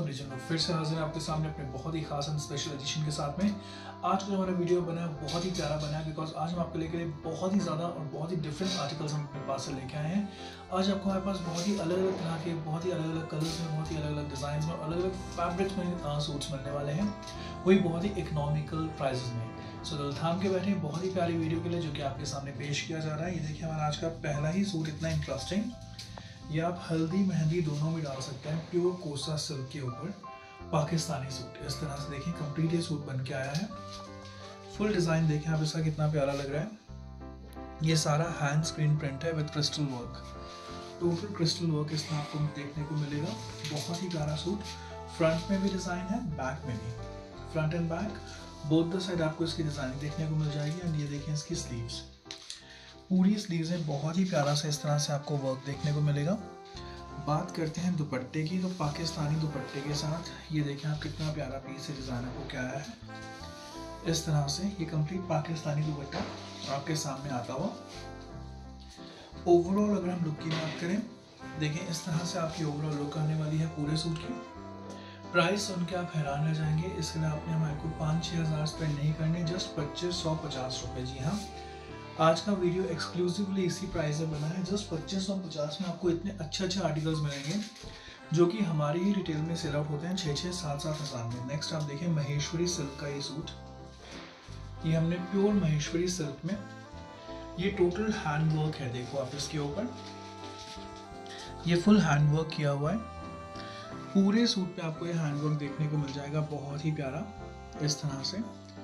Original फिर से हाजिर है आपके सामने अपने बहुत ही खास एंड स्पेशल एडिशन के साथ में। आज का जो हमारा वीडियो बना है बहुत ही प्यारा बना है, बिकॉज आज हम आपके लेके बहुत ही ज़्यादा और बहुत ही डिफरेंट आर्टिकल्स हम अपने पास से लेके आए हैं। आज आपको हमारे पास बहुत ही अलग अलग तरह के, बहुत ही अलग अलग कलर्स में, बहुत ही अलग अलग डिज़ाइन में, अलग अलग फैब्रिक्स में सूट्स मिलने वाले हैं, वही बहुत ही इकोनॉमिकल प्राइजेस में। सो दिल थाम के बैठे बहुत ही प्यारी वीडियो के लिए जो कि आपके सामने पेश किया जा रहा है। ये देखिए हमारा आज का पहला ही सूट इतना इंटरेस्टिंग, ये आप हल्दी मेहंदी दोनों में डाल सकते हैं। प्योर कोसा सिल्क के ऊपर पाकिस्तानी सूट, इस तरह से देखिए कंप्लीट ये सूट बन के आया है। फुल डिज़ाइन देखें आप इसका कितना प्यारा लग रहा है। ये सारा हैंड स्क्रीन प्रिंट है with crystal work, total crystal work इसमें आपको देखने को मिलेगा। बहुत ही प्यारा सूट, फ्रंट में भी डिज़ाइन है, बैक में भी, front and back both the side आपको इसकी डिज़ाइन देखने को मिल जाएगी। एंड ये देखें इसकी स्लीव्स, पूरी स्लीव्स में बहुत ही प्यारा सा इस तरह से आपको वर्क देखने को मिलेगा। बात करते हैं दुपट्टे की, तो पाकिस्तानी दुपट्टे के साथ ये देखें आप कितना प्यारा पीस है, डिज़ाइन आपको क्या आया है। इस तरह से ये कंप्लीट पाकिस्तानी दुपट्टा आपके सामने आता हुआ। ओवरऑल अगर हम लुक की बात करें, देखें इस तरह से आपकी ओवरऑल लुक आने वाली है पूरे सूट की। प्राइस सुन के आप हैरान रह जाएंगे, इसके लिए आपने हमारे को 5-6 हज़ार स्पेंड नहीं करने, जस्ट 2550 रुपये। जी हाँ, आज का वीडियो एक्सक्लूसिवली इसी प्राइस में बना है। जस्ट 2550 में आपको इतने अच्छे आर्टिकल्स मिलेंगे जो कि हमारी ही रिटेल में सेल आउट होते हैं 6-7 हज़ार में। नेक्स्ट आप देखें महेश्वरी सिल्क का ये सूट, ये हमने प्योर महेश्वरी सिल्क में, ये टोटल हैंड वर्क है। देखो आप इसके ऊपर ये फुल हैंड वर्क किया हुआ है। पूरे सूट पे आपको ये हैंड वर्क देखने को मिल जाएगा, बहुत ही प्यारा इस तरह से।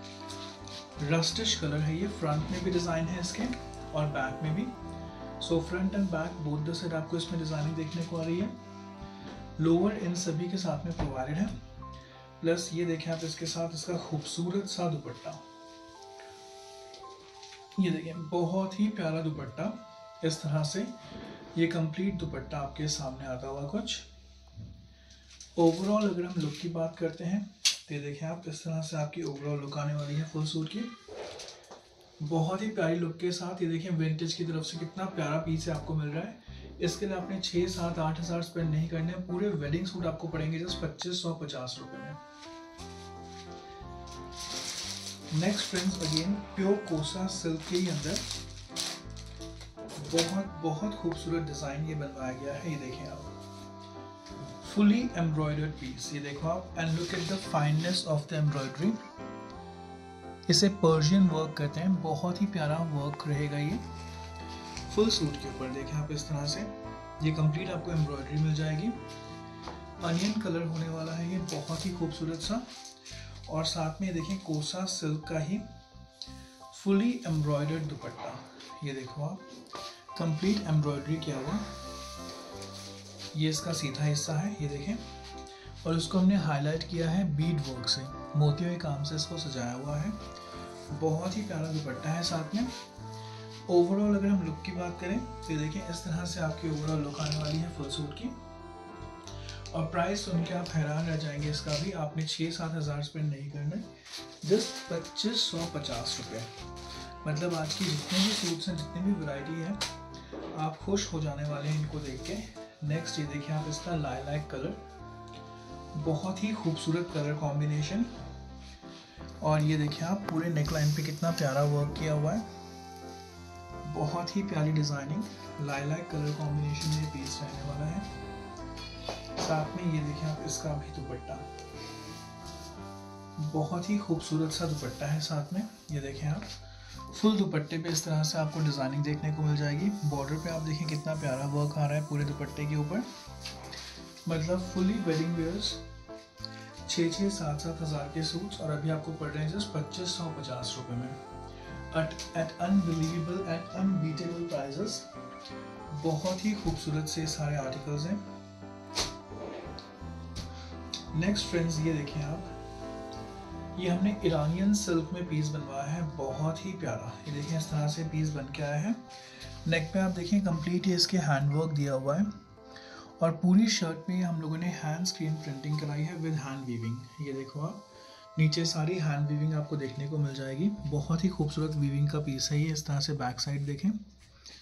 रस्टिश कलर है ये, फ्रंट में भी डिज़ाइन है इसके और बैक में भी। So front and back both the side आपको इसमें डिज़ाइनिंग देखने को आ रही है। लोअर इन सभी के साथ में प्रोवाइडेड है। प्लस ये देखें आप इसके साथ इसका खूबसूरत सा दुपट्टा, ये देखें बहुत ही प्यारा दुपट्टा इस तरह से। ये कंप्लीट दुपट्टा आपके सामने आता हुआ कुछ। ओवरऑल अगर हम लुक की बात करते हैं तो देखें आप इस तरह से आपकी ओवरऑल लुक आने वाली है फुल सूट की, बहुत ही प्यारी लुक के साथ। ये देखें विंटेज की तरफ से कितना प्यारा पीस है आपको मिल रहा है। इसके लिए आपने 6-7-8 हज़ार स्पेंड नहीं करने हैं। पूरे वेडिंग सूट आपको पड़ेंगे जस्ट 2550 रुपये में। नेक्स्ट फ्रेंड्स अगेन प्योर कोसा सिल्क के ही अंदर बहुत खूबसूरत डिज़ाइन ये बनवाया गया है। ये देखें आप फुली एम्ब्रॉयडर्ड पीस, ये देखो आप, and look at the fineness of the embroidery. इसे पर्शियन वर्क कहते हैं, बहुत ही प्यारा वर्क रहेगा ये फुल सूट के ऊपर। देखें आप इस तरह से ये कंप्लीट आपको एम्ब्रॉयडरी मिल जाएगी। अनियन कलर होने वाला है ये, बहुत ही खूबसूरत सा। और साथ में देखें कोसा सिल्क का ही फुली एम्ब्रॉयडर्ड दुपट्टा, ये देखो आप कंप्लीट एम्ब्रॉयडरी किया हुआ। ये इसका सीधा हिस्सा है, ये देखें, और इसको हमने हाईलाइट किया है बीड वर्क से, मोतियों के काम से इसको सजाया हुआ है। बहुत ही प्यारा दुपट्टा है साथ में। ओवरऑल अगर हम लुक की बात करें तो देखें इस तरह से आपकी ओवरऑल लुक आने वाली है फुल सूट की। और प्राइस सुन के आप हैरान रह जाएंगे, इसका भी आपने 6-7 हज़ार स्पेंड नहीं करना, जस्ट 2550 रुपये। मतलब आज की जितने भी सूट्स हैं, जितनी भी वैरायटी है, आप खुश हो जाने वाले हैं इनको देख के। नेक्स्ट ये देखिए आप इसका लाइलैक कलर, बहुत ही खूबसूरत कलर कॉम्बिनेशन। और ये देखिए आप पूरे नेकलाइन पे कितना प्यारा वर्क किया हुआ है, बहुत ही प्यारी डिज़ाइनिंग। लाइलैक कलर कॉम्बिनेशन में ये पीस रहने वाला है। साथ में ये देखिए आप इसका भी दुपट्टा, बहुत ही खूबसूरत सा दुपट्टा है साथ में। ये देखें आप फुल दुपट्टे पे इस तरह से आपको डिज़ाइनिंग देखने को मिल जाएगी। बॉर्डर पे आप देखें कितना प्यारा वर्क आ रहा है पूरे दुपट्टे के ऊपर। मतलब फुली वेडिंग वेयर्स 6-7 हज़ार के सूट्स, और अभी आपको पड़ रहे हैं जस्ट 2550 रुपये में, at unbelievable, at unbeatable prices. बहुत ही खूबसूरत से सारे आर्टिकल्स हैं। नेक्स्ट फ्रेंड्स ये देखें आप, ये हमने इरानियन सिल्क में पीस बनवाया है, बहुत ही प्यारा। ये देखें इस तरह से पीस बन के आया है। नेक पे आप देखें कंप्लीट ये इसके हैंड वर्क दिया हुआ है, और पूरी शर्ट में हम लोगों ने हैंड स्क्रीन प्रिंटिंग कराई है विद हैंड वीविंग। ये देखो आप नीचे सारी हैंड वीविंग आपको देखने को मिल जाएगी। बहुत ही खूबसूरत वीविंग का पीस है ये। इस तरह से बैक साइड देखें,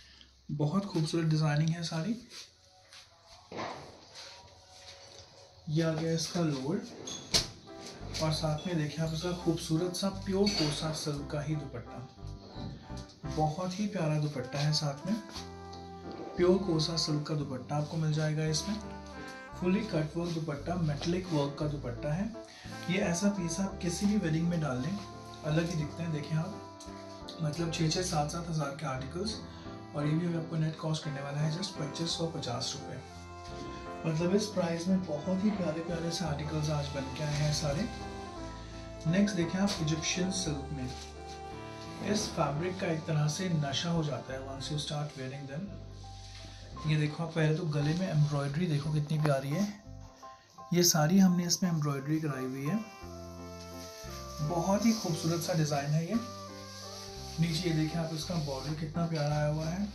बहुत खूबसूरत डिज़ाइनिंग है सारी। ये आ गया इसका लोअर, और साथ में देखिए आप इसका खूबसूरत सा प्योर कोसा सिल्क का ही दुपट्टा, बहुत ही प्यारा दुपट्टा है। साथ में प्योर कोसा सिल्क का दुपट्टा आपको मिल जाएगा इसमें। Fully cut work dupatta, metallic work का दुपट्टा है। ये ऐसा पीस आप किसी भी वेडिंग में डाल लें, अलग ही दिखते हैं। देखें आप, मतलब 6-6, 7-7 हज़ार के आर्टिकल्स, और ये भी आपको नेट कॉस्ट करने वाला है जस्ट 2550 रुपये। मतलब इस प्राइस में बहुत ही प्यारे प्यारे से आर्टिकल्स आज बन के आए हैं सारे। नेक्स्ट देखें आप, इजिप्शियन सिल्क में इस फैब्रिक का एक तरह से नशा हो जाता है once you start wearing them. ये देखो आप, पहले तो गले में एम्ब्रॉयडरी देखो कितनी प्यारी है, ये सारी हमने इसमें एम्ब्रॉयडरी कराई हुई है, बहुत ही खूबसूरत सा डिजाइन है ये। नीचे ये देखें आप, इसका बॉर्डर कितना प्यारा आया हुआ है,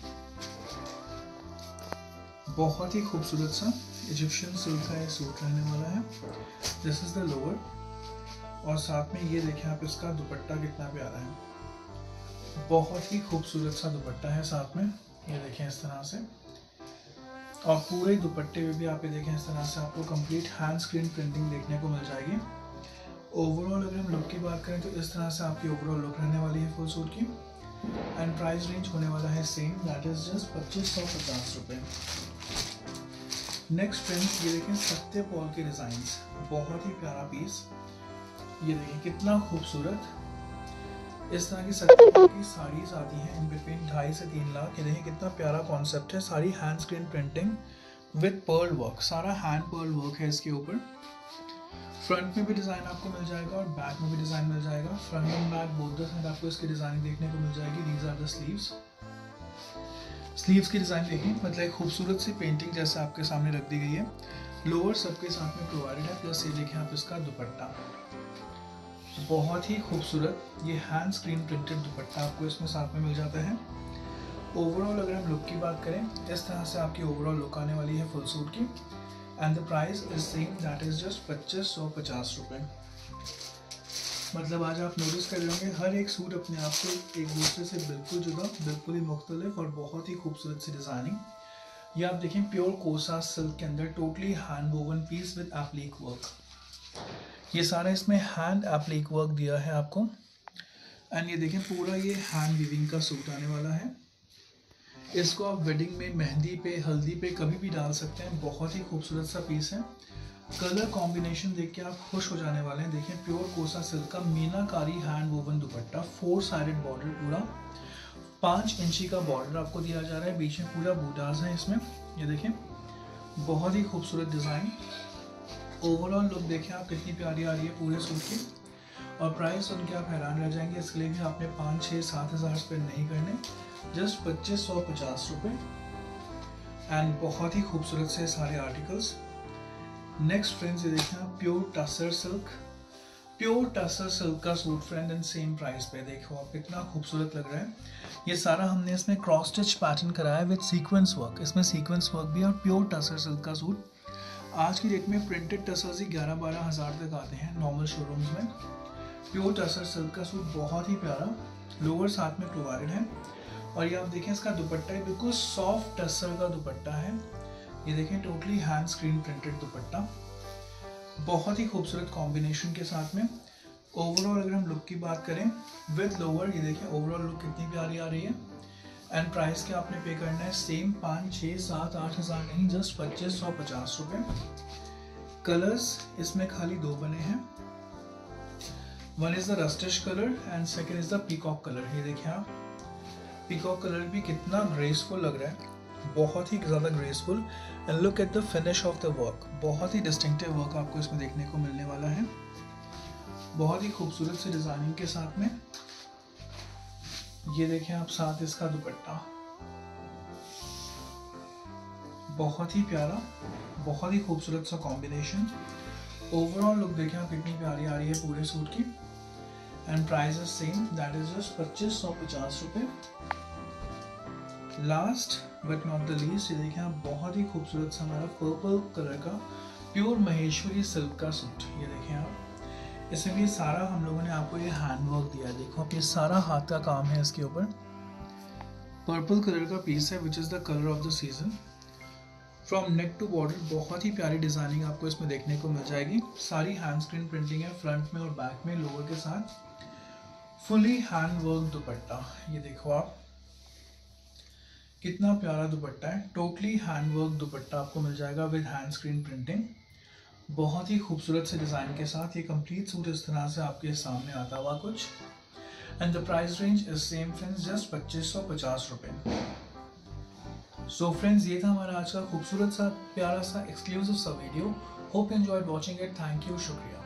बहुत ही खूबसूरत सा इजिप्शियन सिल्क का ये सूट रहने वाला है। दिस इज द लोअर, और साथ में ये देखें आप, इसका दुपट्टा कितना प्यारा है, बहुत ही खूबसूरत सा दुपट्टा है। साथ में ये देखें इस तरह से, और पूरे दुपट्टे में भी आप ये देखें इस तरह से आपको कंप्लीट हैंड स्क्रीन प्रिंटिंग देखने को मिल जाएगी। ओवरऑल अगर हम लुक की बात करें तो इस तरह से आपकी ओवरऑल लुक रहने वाली है फुल सूट की। एंड प्राइस रेंज होने वाला है सेम, दैट इज जस्ट 2550 रुपये। नेक्स्ट फ्रेंड्स, ये देखें सत्य पॉल के डिजाइन्स, बहुत ही प्यारा पीस। ये देखें कितना खूबसूरत, इस तरह की सत्य पॉल की साड़ीज आती हैं इन बिटवीन 2.5 से 3 लाख। ये देखें कितना प्यारा कॉन्सेप्ट है, सारी hand screen printing with pearl work, सारा हैंड पर्ल वर्क है इसके ऊपर। फ्रंट में भी डिज़ाइन आपको मिल जाएगा और बैक में भी डिज़ाइन मिल जाएगा। Front and back both the side आपको इसकी डिज़ाइन देखने को मिल जाएगी। These are the sleeves. Sleeves की डिज़ाइन देखिए, मतलब एक खूबसूरत सी पेंटिंग जैसे आपके सामने रख दी गई है। लोअर सबके साथ में प्रोवाइडेड है, प्लस ये देखें आप इसका दुपट्टा, बहुत ही खूबसूरत ये हैंड स्क्रीन प्रिंटेड दुपट्टा आपको इसमें साथ में मिल जाता है। ओवरऑल अगर हम लुक की बात करें, इस तरह से आपकी ओवरऑल लुक आने वाली है फुल सूट की। And the price is same, that is just 2550 रुपये। मतलब आज आप नोटिस कर रहे होंगे हर एक सूट अपने आप से एक दूसरे से बिल्कुल जुदा, बिल्कुल ही मुख्तलिफ और बहुत ही खूबसूरत सी डिज़ाइनिंग। ये आप देखें प्योर कोसा सिल्क के अंदर totally hand woven piece with applique work, ये सारा इसमें हैंड एप्लिक वर्क दिया है आपको। एंड ये देखें पूरा ये हैंड वीविंग का सूट आने वाला है। इसको आप वेडिंग में, मेहंदी पे, हल्दी पे कभी भी डाल सकते हैं, बहुत ही खूबसूरत सा पीस है। कलर कॉम्बिनेशन देख के आप खुश हो जाने वाले हैं। देखें प्योर कोसा सिल्क का मीनाकारी hand woven dupatta, 4 sided border, पूरा 5 इंची का बॉर्डर आपको दिया जा रहा है, बीच में पूरा बूटास है इसमें। ये देखें बहुत ही खूबसूरत डिज़ाइन। ओवरऑल लुक देखें आप कितनी प्यारी आ रही है पूरे सूट की। और प्राइस सुन के आप हैरान रह जाएंगे, इसके लिए भी आपने 5, 6, 7 हज़ार स्पेंड नहीं करने, जस्ट 2550 रुपये। एंड बहुत ही खूबसूरत से सारे आर्टिकल्स। नेक्स्ट फ्रेंड्स, ये देखें आप pure tussar silk, pure tussar silk का suit friend and same price पे। देखो आप कितना खूबसूरत लग रहा है। ये सारा हमने इसमें क्रॉस स्टिच पैटर्न कराया विद सीक्वेंस वर्क, इसमें सीक्वेंस वर्क भी, और प्योर टसर सिल्क का सूट। आज की डेट में प्रिंटेड टसर्स ही 11-12 हज़ार तक आते हैं नॉर्मल शोरूम्स में। प्योर टसर सिल्क का सूट बहुत ही प्यारा, लोअर साथ में प्रोवाइडेड है। और ये आप देखें इसका दुपट्टा बिल्कुल सॉफ्ट टसर का दुपट्टा है। ये देखें totally hand screen printed dupatta, बहुत ही खूबसूरत कॉम्बिनेशन के साथ में। ओवरऑल अगर हम लुक की बात करें विद लोअर, ये देखें ओवरऑल लुक कितनी प्यारी आ रही है। एंड प्राइस क्या आपने पे करना है सेम, 5, 6, 7, 8 हज़ार नहीं, जस्ट 2550 रुपये। कलर्स इसमें खाली 2 बने हैं, one is the rustish colour and second is the peacock colour. ये देखिए आप, पीकॉक कलर भी कितना ग्रेसफुल लग रहा है, बहुत ही ज़्यादा graceful. And look at the finish of the work, बहुत ही डिस्टिंक्टिव वर्क आपको इसमें देखने को मिलने वाला है, बहुत ही खूबसूरत से डिज़ाइनिंग के साथ में। ये देखें आप साथ इसका दुपट्टा, बहुत ही प्यारा, बहुत ही खूबसूरत सा कॉम्बिनेशन। ओवरऑल लुक देखें आप कितनी प्यारी आ रही है पूरे सूट की। And price is same, that is just 2550 रुपये। Last but not the least, ये देखें आप बहुत ही खूबसूरत सा हमारा पर्पल कलर का प्योर महेश्वरी सिल्क का सूट। ये देखें आप, इसमें भी सारा हम लोगों ने आपको ये हैंड वर्क दिया है। देखो आप, ये सारा हाथ का काम है इसके ऊपर। पर्पल कलर का पीस है which is the colour of the season. From neck to border बहुत ही प्यारी डिज़ाइनिंग आपको इसमें देखने को मिल जाएगी। सारी हैंड स्क्रीन प्रिंटिंग है फ्रंट में और बैक में लोअर के साथ। फुली हैंड वर्क दुपट्टा, ये देखो आप कितना प्यारा दुपट्टा है। टोटली हैंड वर्क दुपट्टा आपको मिल जाएगा विद हैंड स्क्रीन प्रिंटिंग, बहुत ही खूबसूरत से डिज़ाइन के साथ। ये कंप्लीट सूट इस तरह से आपके सामने आता हुआ कुछ। And the price range is same friends, just 2550 रुपये। सो फ्रेंड्स, ये था हमारा आज का खूबसूरत सा प्यारा सा एक्सक्लूसिव सा video. Hope enjoyed watching it. Thank you, शुक्रिया।